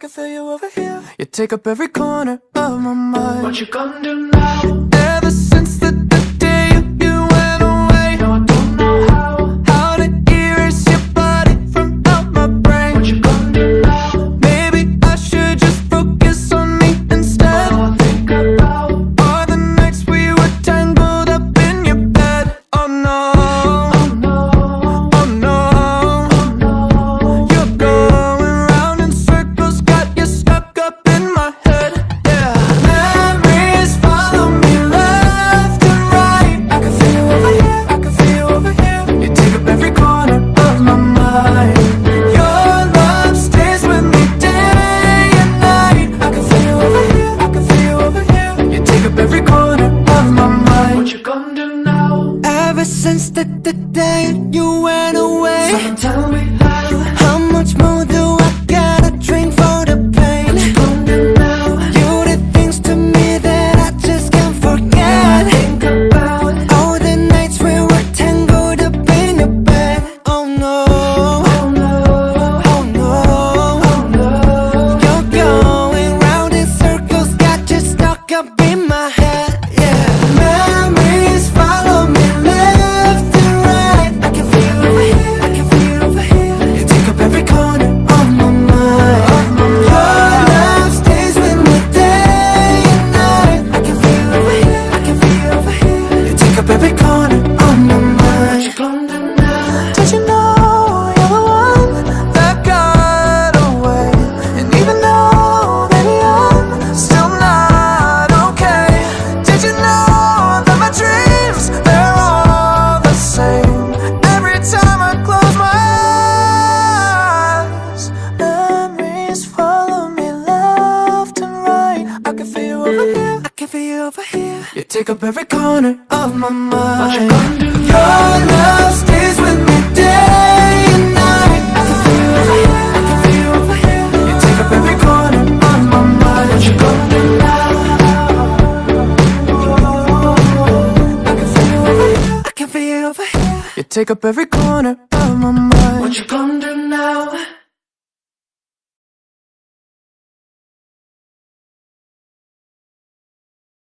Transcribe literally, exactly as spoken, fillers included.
can feel you over here. You take up every corner of my mind. What you gonna do now? Ever since the, the day you, you went away, No, I don't know how. how to erase your body from out my brain. What you gonna do now? Maybe I should just focus on me instead. All I think about All the nights we were tangled up in your bed. Oh no, oh no, oh no, oh no. you're going round in circles, got you stuck up in my head. Yeah, memories follow me left and right. I can feel you over here, I can feel you over here. You take up every corner of my mind. Your love stays with me day and night. I can feel you over here, I can feel you over here. You take up every corner of my mind. What you gonna do now? Ever since the, the day you went away, Someone tell me how. how much more do I gotta drink for the pain? What you gonna do now? You did things to me that I just can't forget. Think about All the nights we were tangled up in your bed. Oh no, oh no, oh no, oh no. you're going round in circles, got you stuck up in my head. Yeah, memories follow me left and right. I can feel you over here, I can feel you over here. You take up every corner of my mind. Your love stays with me day and night. I can feel you over here, I can feel you over here. You take up every corner of my What you mind. gonna do now? Did you know you're the one that got away? And even though, baby, I'm still not okay. Did you know that my dreams, they're all the same? Every time I close my eyes, memories follow me left and right. I can feel you over here, I can feel you over here. You take up every corner of my mind. What you gonna do Your love stays with me day and night. I can feel you over here, I can feel you over here. You take up every corner of my mind. What you gonna do now? I can feel you over here, I can feel you over here. You take up every corner of my mind. What you gonna do now?